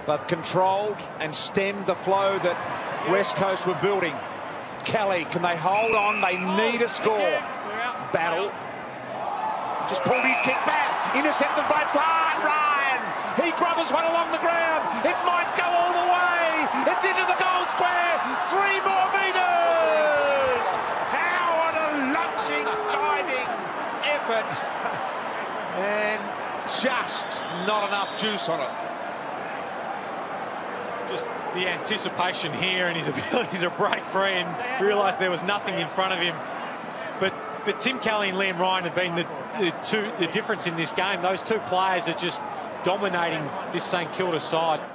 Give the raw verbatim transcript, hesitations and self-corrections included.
but controlled and stemmed the flow that West Coast were building. Kelly, can they hold on? They need a score. Battle. Just pulled his kick back. Intercepted by Ryan. He grubbers one along the ground. It might go all the way. It's into the goal square. Three more metres. Howard, a lunging, diving effort. And just not enough juice on it. Just the anticipation here and his ability to break free and realise there was nothing in front of him. But but Tim Kelly and Liam Ryan have been the, the two the difference in this game. Those two players are just dominating this St Kilda side.